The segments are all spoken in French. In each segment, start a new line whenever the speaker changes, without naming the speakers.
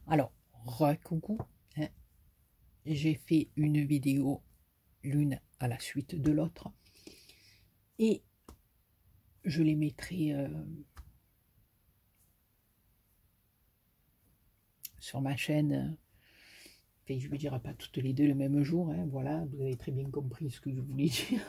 Alors, coucou, hein. J'ai fait une vidéo, l'une à la suite de l'autre, et je les mettrai sur ma chaîne. Enfin, je ne dirai pas toutes les deux le même jour, hein, voilà, vous avez très bien compris ce que je voulais dire.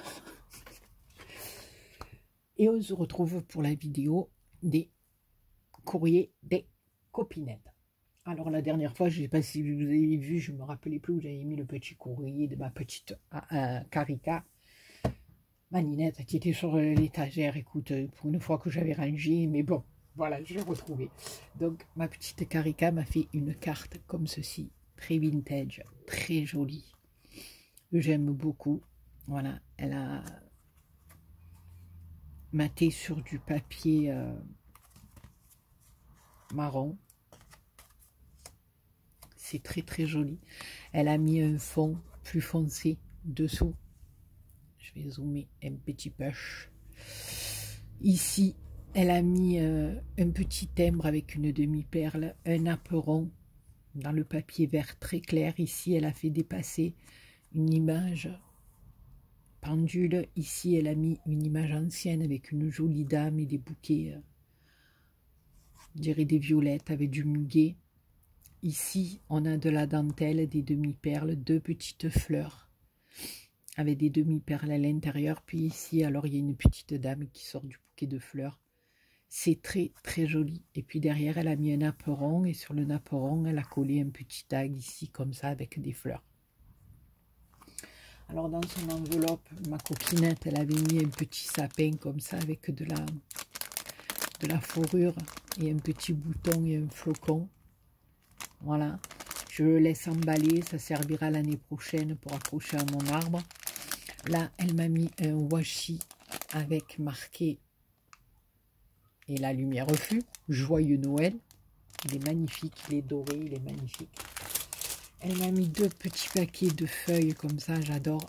Et on se retrouve pour la vidéo des courriers des copinettes. Alors la dernière fois, je ne sais pas si vous avez vu, je ne me rappelais plus où j'avais mis le petit courrier de ma petite Carica, ma Ninette, qui était sur l'étagère. Écoute, pour une fois que j'avais rangé, mais bon, voilà, je l'ai retrouvé. Donc ma petite Carica m'a fait une carte comme ceci, très vintage, très jolie. J'aime beaucoup. Voilà, elle a maté sur du papier marron. C'est très très joli. Elle a mis un fond plus foncé dessous. Je vais zoomer un petit peu. Ici, elle a mis un petit timbre avec une demi-perle, un apperon dans le papier vert très clair. Ici, elle a fait dépasser une image pendule. Ici, elle a mis une image ancienne avec une jolie dame et des bouquets, je dirais des violettes avec du muguet. Ici, on a de la dentelle, des demi-perles, deux petites fleurs avec des demi-perles à l'intérieur. Puis ici, alors, il y a une petite dame qui sort du bouquet de fleurs. C'est très, très joli. Et puis derrière, elle a mis un apperon. Et sur le napperon, elle a collé un petit tag ici, comme ça, avec des fleurs. Alors, dans son enveloppe, ma coquinette, elle avait mis un petit sapin comme ça, avec de la fourrure et un petit bouton et un flocon. Voilà, je le laisse emballer, ça servira l'année prochaine pour accrocher à mon arbre. Là, elle m'a mis un washi avec marqué et la lumière fut joyeux Noël. Il est magnifique, il est doré, il est magnifique. Elle m'a mis deux petits paquets de feuilles comme ça, j'adore.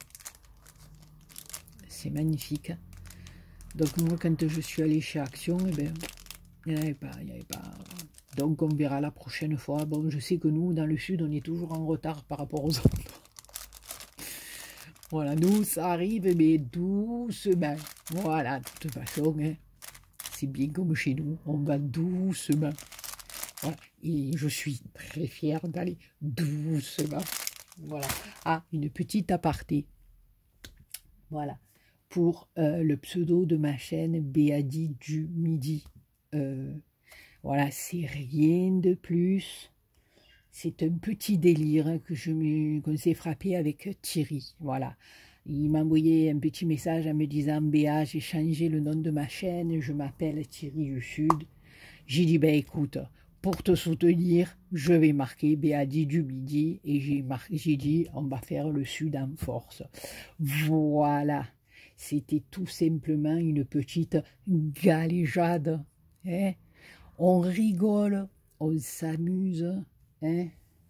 C'est magnifique. Donc moi, quand je suis allée chez Action, eh ben, il n'y avait pas. Donc on verra la prochaine fois. Bon, je sais que nous, dans le sud, on est toujours en retard par rapport aux autres. Voilà, nous, ça arrive, mais doucement. Voilà, de toute façon, hein, c'est bien comme chez nous, on va doucement. Voilà, et je suis très fière d'aller doucement. Voilà. Ah, une petite aparté. Voilà, pour le pseudo de ma chaîne, Béadi du Midi. Voilà, c'est rien de plus. C'est un petit délire qu'on s'est frappé avec Thierry. Voilà. Il m'a envoyé un petit message en me disant « Béa, j'ai changé le nom de ma chaîne, je m'appelle Thierry du Sud. » J'ai dit « Ben écoute, pour te soutenir, je vais marquer Béadi du Midi. » Et j'ai dit « On va faire le Sud en force. » Voilà. C'était tout simplement une petite galéjade. Hein? On rigole, on s'amuse. Hein?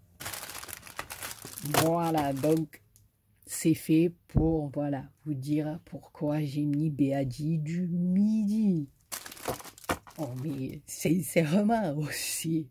Voilà, donc c'est fait pour vous dire pourquoi j'ai mis Béadi du Midi. Oh, mais sincèrement aussi,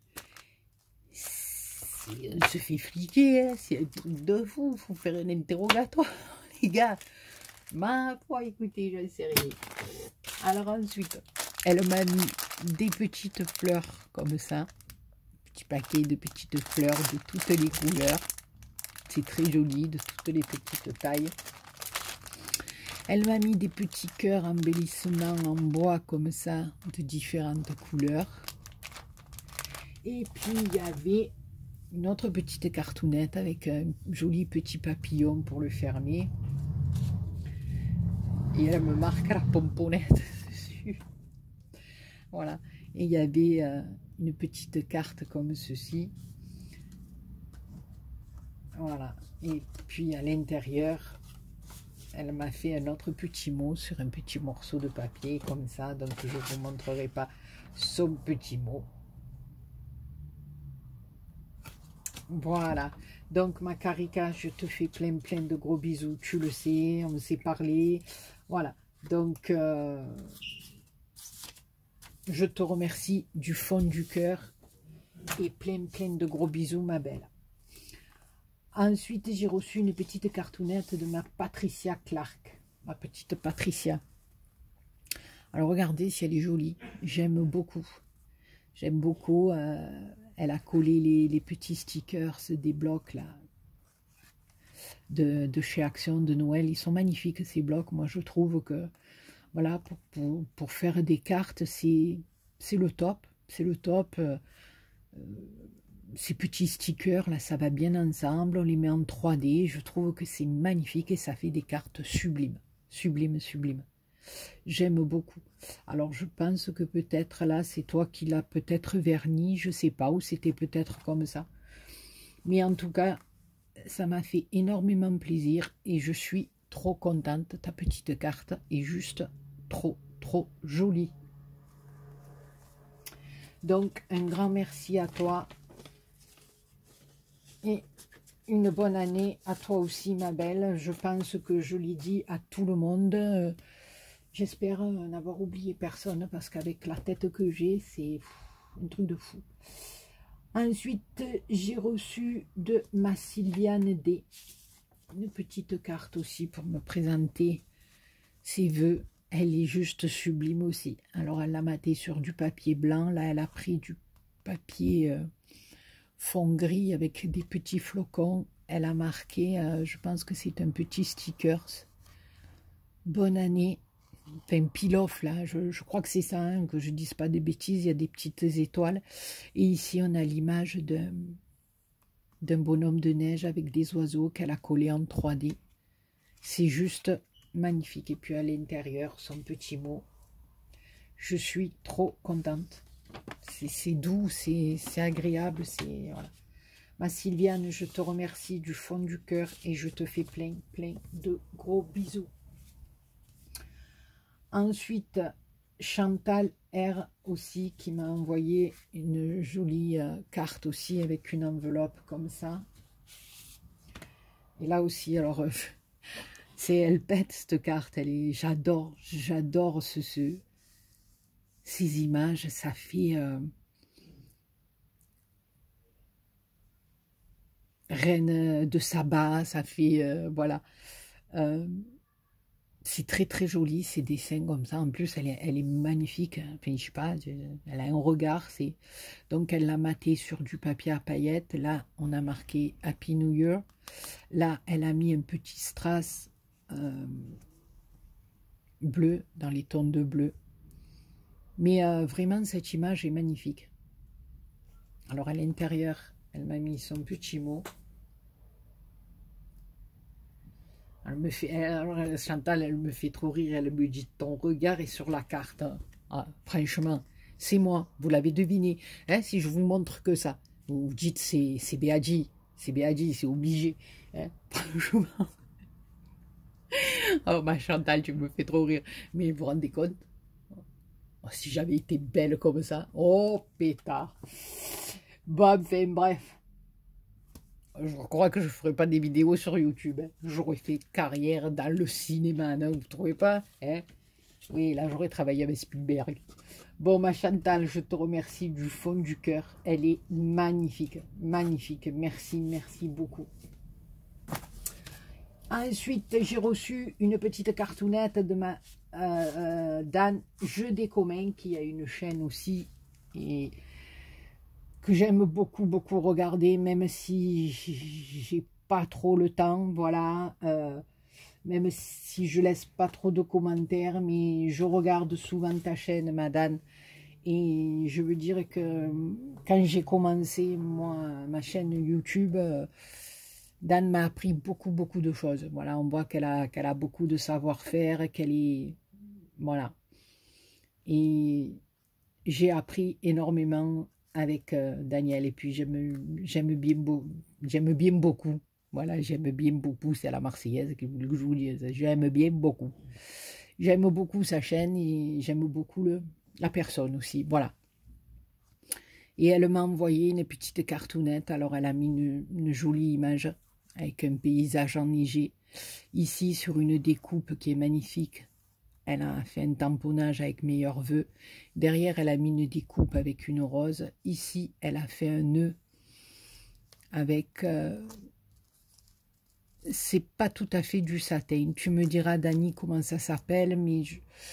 on se fait fliquer, hein, c'est un truc de fou, il faut faire un interrogatoire, les gars. Ma foi, écoutez, j'en sais rien. Alors ensuite, elle m'a mis des petites fleurs comme ça. Petit paquet de petites fleurs de toutes les couleurs. C'est très joli, de toutes les petites tailles. Elle m'a mis des petits cœurs embellissements en bois comme ça, de différentes couleurs. Et puis il y avait une autre petite cartoonette avec un joli petit papillon pour le fermer. Et elle me marque la pomponnette dessus. Voilà. Et il y avait une petite carte comme ceci. Voilà. Et puis à l'intérieur, elle m'a fait un autre petit mot sur un petit morceau de papier comme ça. Donc je ne vous montrerai pas son petit mot. Voilà. Donc ma Carica, je te fais plein de gros bisous. Tu le sais, on s'est parlé. Voilà. Donc je te remercie du fond du cœur. Et plein de gros bisous, ma belle. Ensuite, j'ai reçu une petite cartoonette de ma Patricia Clark. Ma petite Patricia. Alors, regardez si elle est jolie. J'aime beaucoup. J'aime beaucoup. Elle a collé les petits stickers des blocs, là. De chez Action de Noël. Ils sont magnifiques, ces blocs. Moi, je trouve que, voilà, pour faire des cartes, c'est le top. C'est le top. Ces petits stickers, là, ça va bien ensemble. On les met en 3D. Je trouve que c'est magnifique et ça fait des cartes sublimes. Sublimes, sublimes. J'aime beaucoup. Alors, je pense que peut-être, là, c'est toi qui l'as peut-être verni. Je sais pas, ou c'était peut-être comme ça. Mais en tout cas, ça m'a fait énormément plaisir et je suis trop contente. Ta petite carte est juste trop jolie. Donc, un grand merci à toi. Et une bonne année à toi aussi, ma belle. Je pense que je l'ai dit à tout le monde. J'espère n'avoir oublié personne parce qu'avec la tête que j'ai, c'est un truc de fou. Ensuite, j'ai reçu de ma Sylviane D. Une petite carte aussi pour me présenter ses vœux. Elle est juste sublime aussi. Alors, elle l'a maté sur du papier blanc. Là, elle a pris du papier fond gris avec des petits flocons. Elle a marqué, je pense que c'est un petit sticker. Bonne année. Enfin, pile-off, là, je crois que c'est ça, hein, que je ne dise pas des bêtises, il y a des petites étoiles. Et ici, on a l'image d'un bonhomme de neige avec des oiseaux qu'elle a collé en 3D. C'est juste magnifique. Et puis à l'intérieur, son petit mot. Je suis trop contente. C'est doux, c'est agréable, c'est... Voilà. Ma Sylviane, je te remercie du fond du cœur et je te fais plein de gros bisous. Ensuite, Chantal R aussi qui m'a envoyé une jolie carte aussi avec une enveloppe comme ça. Et là aussi, alors, elle pète cette carte. J'adore ces images. Ça fait reine de Saba, ça fait, voilà. C'est très joli ces dessins comme ça. En plus, elle est magnifique. Enfin, je sais pas, elle a un regard. Donc, elle l'a maté sur du papier à paillettes. Là, on a marqué Happy New Year. Là, elle a mis un petit strass bleu, dans les tons de bleu. Mais vraiment, cette image est magnifique. Alors, à l'intérieur, elle m'a mis son petit mot. Alors, Chantal, elle me fait trop rire. Elle me dit, ton regard est sur la carte. Hein. Ah, franchement, c'est moi. Vous l'avez deviné. Hein, si je vous montre que ça, vous vous dites, c'est B.A.G. C'est B.A.G, c'est obligé. Hein, franchement. Oh, ma Chantal, tu me fais trop rire. Mais vous vous rendez compte? Oh, si j'avais été belle comme ça. Oh, pétard. Bon, enfin, bref. Je crois que je ne ferai pas des vidéos sur YouTube. Hein. J'aurais fait carrière dans le cinéma, non? Vous ne trouvez pas, hein? Oui, là, j'aurais travaillé avec Spielberg. Bon, ma Chantal, je te remercie du fond du cœur. Elle est magnifique, magnifique. Merci beaucoup. Ensuite, j'ai reçu une petite cartoonette de ma Dan Jeux des communs, qui a une chaîne aussi et que j'aime beaucoup regarder, même si j'ai pas trop le temps, voilà, même si je laisse pas trop de commentaires, mais je regarde souvent ta chaîne, madame, et je veux dire que quand j'ai commencé, moi, ma chaîne YouTube, Dan m'a appris beaucoup de choses, voilà, on voit qu'elle a beaucoup de savoir-faire, qu'elle est, voilà, et j'ai appris énormément avec Daniel, et puis j'aime bien beaucoup, voilà, j'aime bien beaucoup, c'est la Marseillaise que je vous dise, j'aime bien beaucoup, j'aime beaucoup sa chaîne et j'aime beaucoup la personne aussi, voilà. Et elle m'a envoyé une petite cartoonette, alors elle a mis une jolie image avec un paysage enneigé, ici sur une découpe qui est magnifique, elle a fait un tamponnage avec meilleurs vœux. Derrière, elle a mis une découpe avec une rose. Ici, elle a fait un nœud avec... c'est pas tout à fait du satin. Tu me diras, Dani, comment ça s'appelle, mais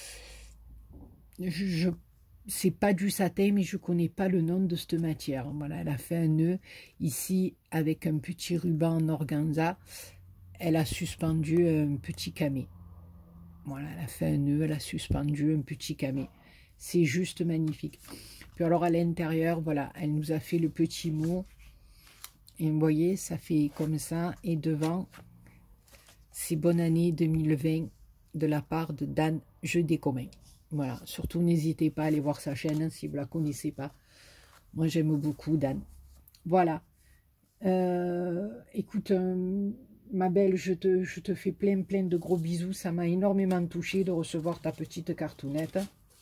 c'est pas du satin, mais je connais pas le nom de cette matière. Voilà, elle a fait un nœud ici avec un petit ruban en organza. Elle a suspendu un petit camé. Voilà, elle a fait un nœud, elle a suspendu un petit camé. C'est juste magnifique. Puis alors à l'intérieur, voilà, elle nous a fait le petit mot. Et vous voyez, ça fait comme ça. Et devant, c'est bonne année 2020 de la part de Dan Jeu des communs. Voilà, surtout n'hésitez pas à aller voir sa chaîne hein, si vous ne la connaissez pas. Moi j'aime beaucoup Dan. Voilà. Écoute, ma belle, je te fais plein de gros bisous. Ça m'a énormément touchée de recevoir ta petite cartoonette.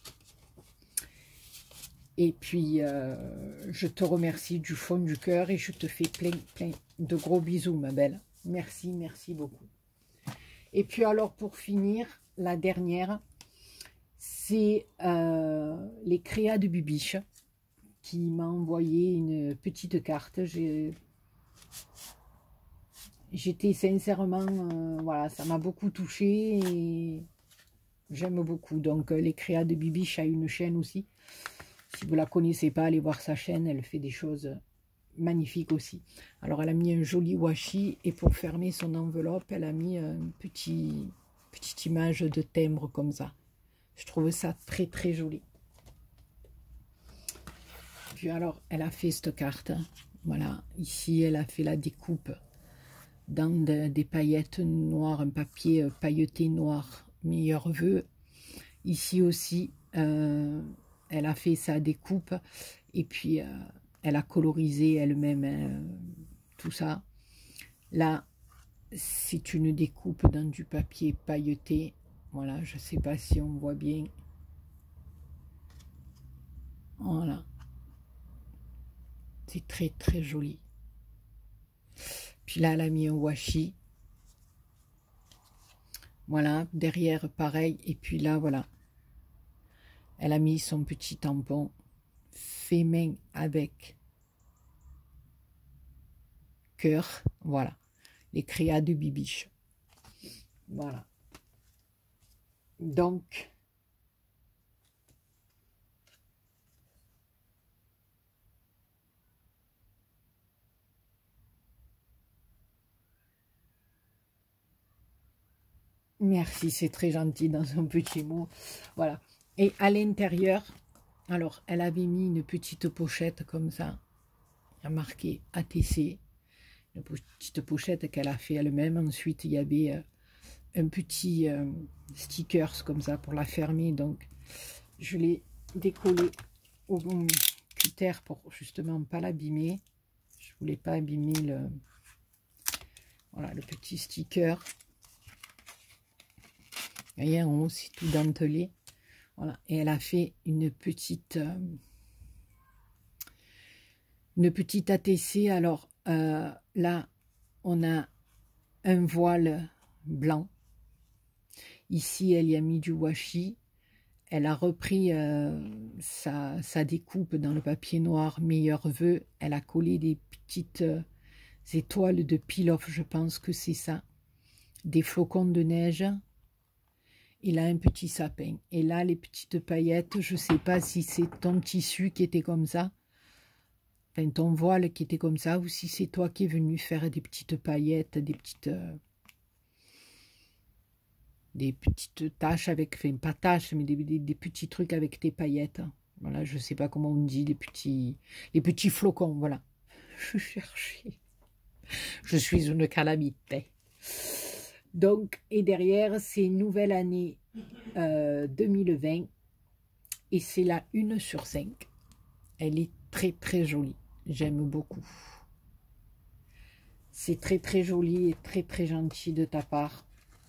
Et puis, je te remercie du fond du cœur et je te fais plein de gros bisous, ma belle. Merci, merci beaucoup. Et puis alors, pour finir, la dernière, c'est les créas de Bibiche qui m'a envoyé une petite carte. J'étais sincèrement, voilà, ça m'a beaucoup touchée et j'aime beaucoup. Donc, les créas de Bibiche a une chaîne aussi. Si vous ne la connaissez pas, allez voir sa chaîne, elle fait des choses magnifiques aussi. Alors, elle a mis un joli washi et pour fermer son enveloppe, elle a mis une petite image de timbre comme ça. Je trouve ça très joli. Puis alors, elle a fait cette carte. Voilà, ici, elle a fait la découpe dans des paillettes noires, un papier pailleté noir, meilleurs vœux. Ici aussi, elle a fait sa découpe et puis elle a colorisé elle-même tout ça. Là, c'est une découpe dans du papier pailleté. Voilà, je ne sais pas si on voit bien. Voilà. C'est très joli. Puis là, elle a mis un washi. Voilà, derrière, pareil. Et puis là, voilà. Elle a mis son petit tampon fait main avec cœur. Voilà, les créas de Bibiche. Voilà. Donc, merci, c'est très gentil dans un petit mot. Voilà. Et à l'intérieur, alors, elle avait mis une petite pochette comme ça. Il y a marqué ATC. Une petite pochette qu'elle a fait elle-même. Ensuite, il y avait un petit stickers comme ça pour la fermer. Donc, je l'ai décollé au cutter pour justement pas l'abîmer. Je voulais pas abîmer voilà, le petit sticker. Vous voyez, en haut, c'est tout dentelé. Voilà. Et elle a fait une petite ATC. Alors, là, on a un voile blanc. Ici, elle y a mis du washi. Elle a repris sa découpe dans le papier noir meilleurs vœux. Elle a collé des petites étoiles de peel-off, je pense que c'est ça. Des flocons de neige. Et là, un petit sapin. Et là, les petites paillettes, je ne sais pas si c'est ton tissu qui était comme ça. Enfin, ton voile qui était comme ça. Ou si c'est toi qui es venu faire des petites paillettes, des petites taches avec, enfin pas taches, mais des petits trucs avec tes paillettes. Voilà, je sais pas comment on dit, les petits flocons, voilà. Je cherchais. Je suis une calamité. Donc, et derrière, c'est nouvelle année 2020. Et c'est la 1/5. Elle est très jolie. J'aime beaucoup. C'est très joli et très gentil de ta part.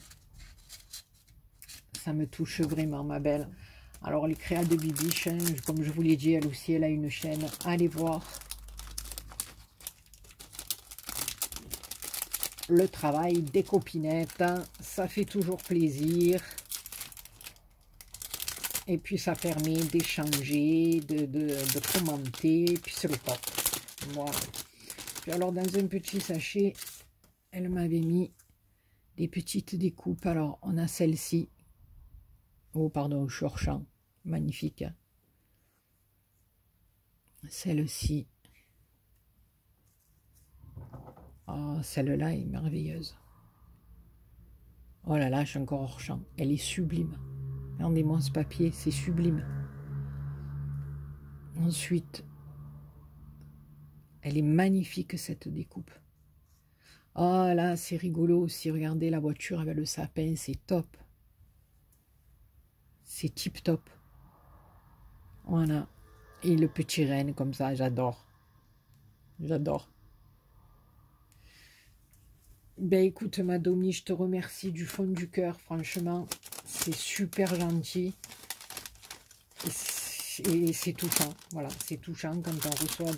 Ça me touche vraiment, ma belle. Alors, les créas de Bibiche, hein, comme je vous l'ai dit, elle aussi, elle a une chaîne. Allez voir le travail des copinettes. Ça fait toujours plaisir. Et puis ça permet d'échanger, de commenter, puis c'est le top. Voilà. Puis alors dans un petit sachet, elle m'avait mis des petites découpes. Alors on a celle-ci. Oh pardon, je suis hors champ. Magnifique. Hein. Celle-ci. Oh, celle-là est merveilleuse. Oh là là, je suis encore hors champ. Elle est sublime. Regardez-moi ce papier, c'est sublime. Ensuite, elle est magnifique cette découpe. Oh là, c'est rigolo aussi. Regardez la voiture avec le sapin, c'est top. C'est tip top. Voilà. Et le petit renne comme ça, j'adore. J'adore. Ben écoute, ma Domi, je te remercie du fond du cœur. Franchement, c'est super gentil. Et c'est touchant. Voilà, c'est touchant quand on reçoit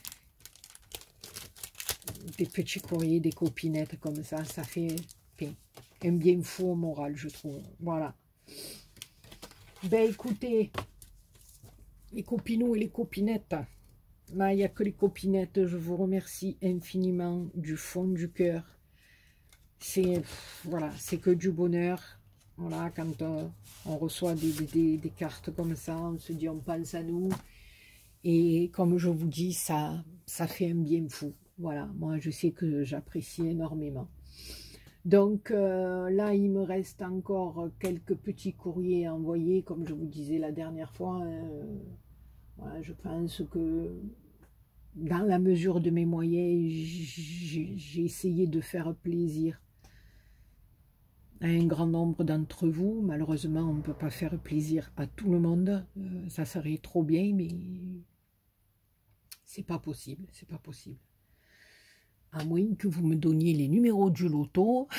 des petits courriers, des copinettes comme ça. Ça fait un bien fou au moral, je trouve. Voilà. Ben écoutez, les copinous et les copinettes, il n'y a que les copinettes. Je vous remercie infiniment du fond du cœur. C'est voilà, c'est que du bonheur. Voilà, quand on reçoit des cartes comme ça, on se dit on pense à nous. Et comme je vous dis, ça fait un bien fou. Voilà, moi je sais que j'apprécie énormément. Donc là, il me reste encore quelques petits courriers à envoyer, comme je vous disais la dernière fois. Voilà, je pense que dans la mesure de mes moyens, j'ai essayé de faire plaisir à un grand nombre d'entre vous. Malheureusement, on ne peut pas faire plaisir à tout le monde. Ça serait trop bien, mais c'est pas possible. C'est pas possible. À moins que vous me donniez les numéros du loto.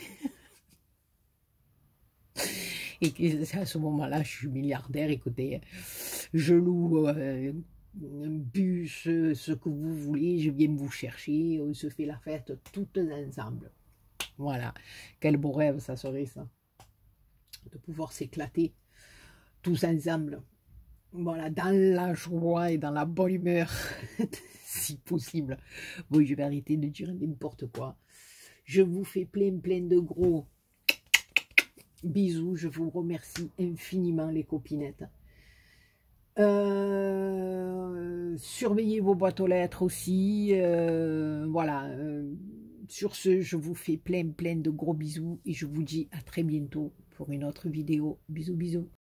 Et que à ce moment-là, je suis milliardaire. Écoutez, je loue un bus, ce que vous voulez. Je viens vous chercher. On se fait la fête toutes ensemble. Voilà, quel beau rêve ça serait ça, de pouvoir s'éclater tous ensemble, voilà, dans la joie et dans la bonne humeur, si possible. Bon, je vais arrêter de dire n'importe quoi. Je vous fais plein de gros bisous, je vous remercie infiniment les copinettes. Surveillez vos boîtes aux lettres aussi, voilà. Sur ce, je vous fais plein de gros bisous et je vous dis à très bientôt pour une autre vidéo. Bisous, bisous.